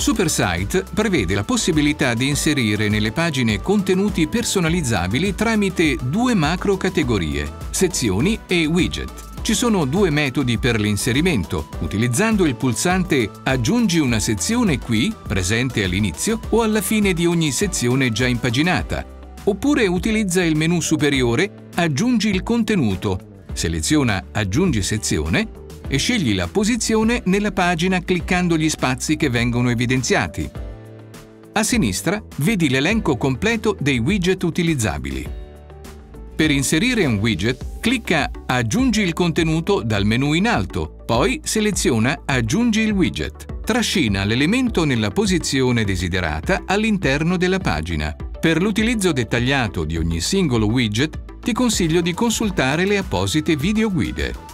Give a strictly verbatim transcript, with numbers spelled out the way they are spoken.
SuperSite prevede la possibilità di inserire nelle pagine contenuti personalizzabili tramite due macro categorie, sezioni e widget. Ci sono due metodi per l'inserimento, utilizzando il pulsante Aggiungi una sezione qui, presente all'inizio o alla fine di ogni sezione già impaginata, oppure utilizza il menu superiore Aggiungi il contenuto, seleziona Aggiungi sezione e scegli la posizione nella pagina cliccando gli spazi che vengono evidenziati. A sinistra vedi l'elenco completo dei widget utilizzabili. Per inserire un widget, clicca Aggiungi il contenuto dal menu in alto, poi seleziona Aggiungi il widget. Trascina l'elemento nella posizione desiderata all'interno della pagina. Per l'utilizzo dettagliato di ogni singolo widget, ti consiglio di consultare le apposite videoguide.